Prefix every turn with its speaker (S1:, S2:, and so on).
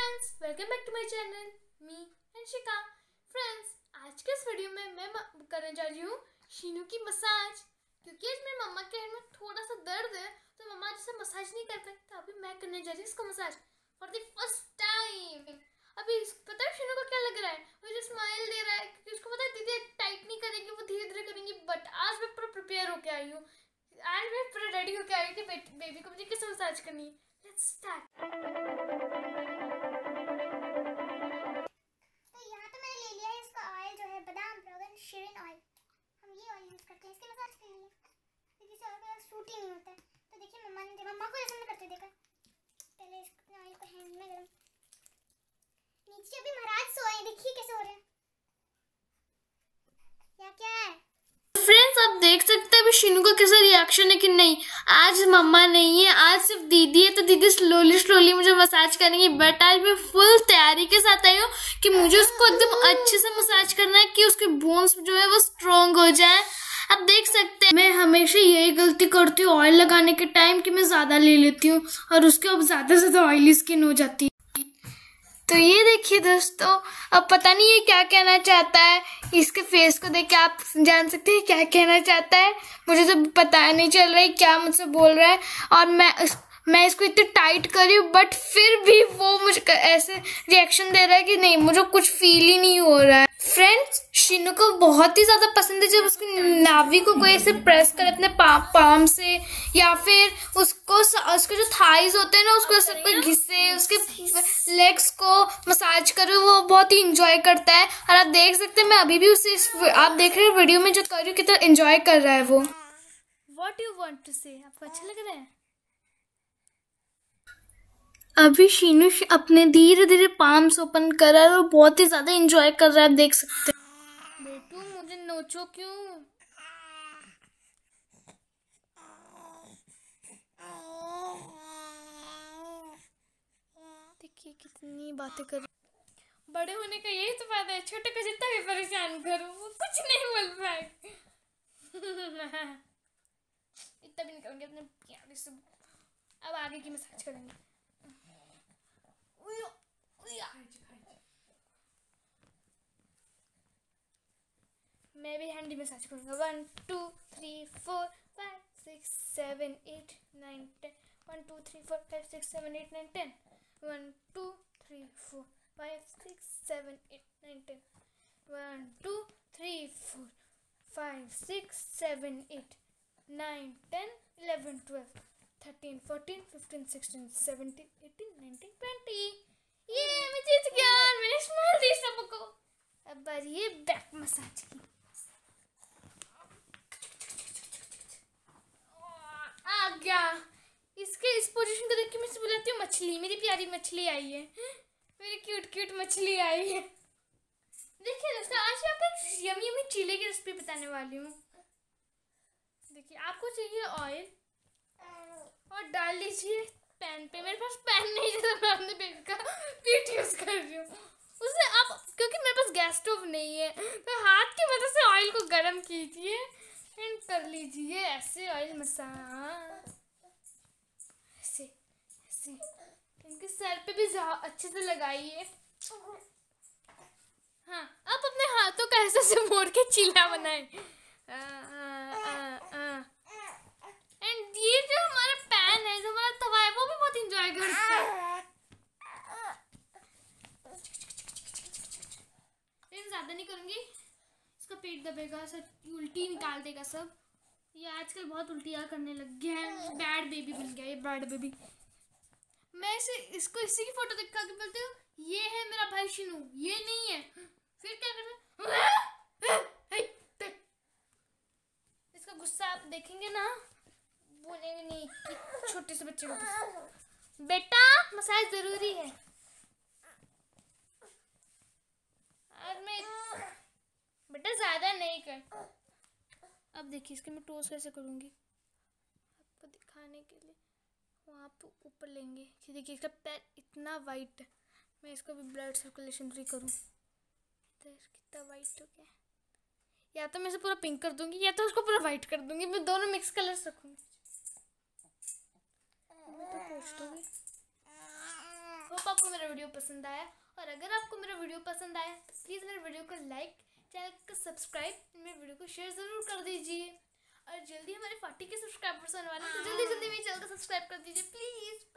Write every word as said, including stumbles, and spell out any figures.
S1: Friends, welcome back to my channel me Anshika. Friends, आज के इस वीडियो में मैं करने जा रही हूँ शीनू की मसाज, क्योंकि आज मेरी मम्मा के हेड में थोड़ा सा दर्द है तो मम्मा जैसे मसाज नहीं कर पाई, तो अभी मैं करने जा रही हूँ इसको massage for the first time. अभी पता है शीनू को क्या लग रहा है, वो जो स्माइल दे रहा है क्योंकि उसको पता है दीदी टाइट नहीं करेंगी, वो धीरे धीरे करेंगी। बट आज मैं पूरा प्रिपेयर होकर आई हूँ, आज मैं पूरा रेडी होकर आई हूँ कि बेबी को मुझे कैसे मसाज करनी है। Let's start.
S2: शेरिन ऑयल, हम ये ऑयल यूज करते हैं इसके मसाज के लिए, क्योंकि किसी और का सूट ही नहीं होता है। तो देखिए मम्मा ने मम्मा को ऐसे नहीं करते देखा। पहले इस ऑयल को हैंड में गरम, नीचे अभी महाराज सोए, देखिए कैसे हो रहे हैं। क्या क्या है
S1: फ्रेंड्स, आप देख सकते हैं अभी शीनू का कैसा रिएक्शन है कि नहीं, आज मम्मा नहीं है, आज सिर्फ दीदी है, तो दीदी स्लोली स्लोली मुझे मसाज करेंगी। बट आज मैं फुल तैयारी के साथ आई हूँ कि मुझे उसको एकदम अच्छे से मसाज करना है कि उसके बोन्स जो है वो स्ट्रॉन्ग हो जाए। आप देख सकते हैं मैं हमेशा यही गलती करती हूँ ऑयल लगाने के टाइम कि मैं ज्यादा ले लेती हूँ और उसके अब ज्यादा से ज्यादा ऑयली स्किन हो जाती है। तो ये देखिए दोस्तों, अब पता नहीं ये क्या कहना चाहता है, इसके फेस को देख के आप जान सकते हैं क्या कहना चाहता है। मुझे तो पता नहीं चल रहा है क्या मुझसे बोल रहा है, और मैं मैं इसको इतनी टाइट कर रही हूँ बट फिर भी वो मुझे ऐसे रिएक्शन दे रहा है कि नहीं, मुझे कुछ फील ही नहीं हो रहा है। फ्रेंड्स, शीनू को बहुत ही ज्यादा पसंद है जब उसकी नाभि को कोई ऐसे प्रेस करे अपने पा, पाम से, या फिर उसको उसके जो थाइज होते हैं ना उसको ऐसे कोई घिसे, उसके लेग्स को मसाज करे, वो बहुत ही इंजॉय करता है। और आप देख सकते हैं मैं अभी भी उसे आप देख रहे हैं वीडियो में जो कर रही हूँ कितना एंजॉय कर रहा है वो। व्हाट यू वांट टू से, आपको अच्छा लग रहा है? अभी शीनू अपने धीरे धीरे पाम्स ओपन कर रहा है और बहुत ही ज्यादा एंजॉय कर रहा है, आप देख सकते हैं। बेटू मुझे नोचो क्यों? देखिए कितनी बातें कर, बड़े होने का यही तो फायदा है, छोटे को जितना भी परेशान करो वो कुछ नहीं बोल पाए। इतना भी नहीं करेंगे अपने प्यारे से। अब आगे की मसाज करेंगे। मैं भी हैंडी मसाज करूंगा। One two three four five six seven eight nine ten. One two three four five six seven eight nine ten. One two three four five six seven eight nine ten. One two three four five six seven eight nine ten eleven twelve thirteen fourteen fifteen sixteen seventeen eighteen nineteen twenty. ये मैं जीत गया, मैंने smile दी सबको। अब बारी है back massage की। आ गया, इसके इस पोजीशन को देख के मैं से बुलाती हूँ मछली, मेरी प्यारी मछली आई है, मेरी क्यूट क्यूट मछली आई है। देखिए दोस्तों, आज मैं आपको यमी यमी चीले की रेसिपी बताने वाली हूँ। देखिए आपको चाहिए ऑयल और डाल लीजिए पैन पे। मेरे पास पैन नहीं है तो मैं अपने बेबी का पीठ यूज कर रही हूँ। उससे आप, क्योंकि मेरे पास गैस स्टोव नहीं है, तो हाथ की मदद से ऑयल को गर्म कीजिए एंड कर लीजिए ऐसे ऑयल मसाज, ऐसे ऐसे इनके सर पे भी अच्छे से लगाइए। हाँ, आप अपने हाथों का ऐसे से मोड़ के चीला बनाएं। एंड ये जो हमारा पैन है, जो हमारा तवा है, वो भी बहुत इंजॉय करता है। लेकिन ज्यादा नहीं करूंगी, इसका पेट दबेगा, सब उल्टी निकाल देगा सब। ये आजकल बहुत उल्टियाँ करने लग गया है, बैड बेबी बन गया ये बैड बेबी। मैं इसे इसको इसी की फोटो दिखा के बोलती हूँ ये है मेरा भाई शीनू, ये नहीं है। फिर क्या करते, इसका गुस्सा आप देखेंगे ना, बोलेंगे नहीं कि छोटे से बच्चे को बेटा मसाज जरूरी है। आज मैं बेटा ज्यादा नहीं कर। अब देखिए इसके मैं टोस्ट कैसे करूँगी आपको दिखाने के लिए। वहाँ पे ऊपर लेंगे, देखिए इसका पैर इतना वाइट है, मैं इसको भी ब्लड सर्कुलेशन फ्री करूँ। कितना वाइट हो गया, या तो मैं इसे पूरा पिंक कर दूंगी या तो उसको पूरा वाइट कर दूंगी, मैं दोनों मिक्स कलर्स रखूँगी। मैं तो पूछ दूँगी, होप आप आपको मेरा वीडियो पसंद आया, और अगर आपको मेरा वीडियो पसंद आया तो प्लीज़ मेरे वीडियो को लाइक, चैनल को सब्सक्राइब, मेरे वीडियो को शेयर ज़रूर कर दीजिए। और जल्दी हमारे फोर्टी के सब्सक्राइबर्स होने वाले हैं, तो जल्दी जल्दी मेरे चैनल को सब्सक्राइब कर दीजिए प्लीज़।